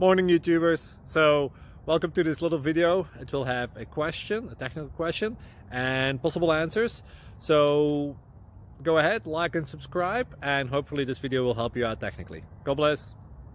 Morning YouTubers. So welcome to this little video. It will have a question, a technical question, and possible answers. So go ahead, like and subscribe, and hopefully this video will help you out technically. God bless.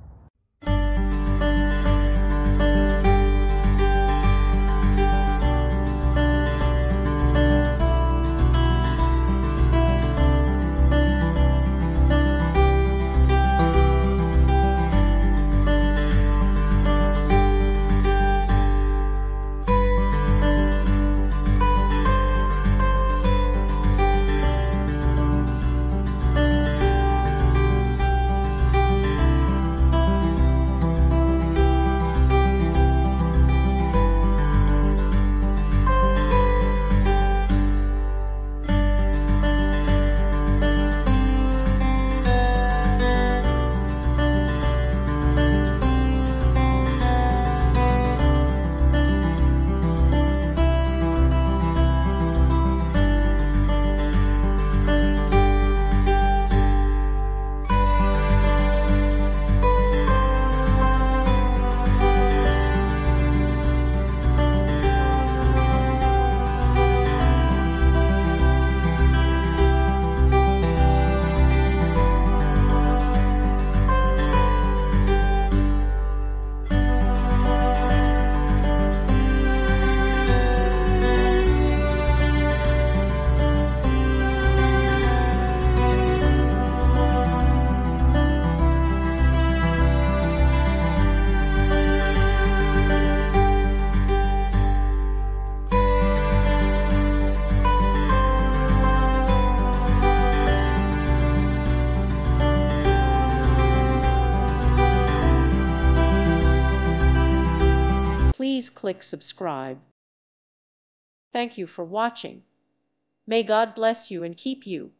Please click subscribe. Thank you for watching. May God bless you and keep you.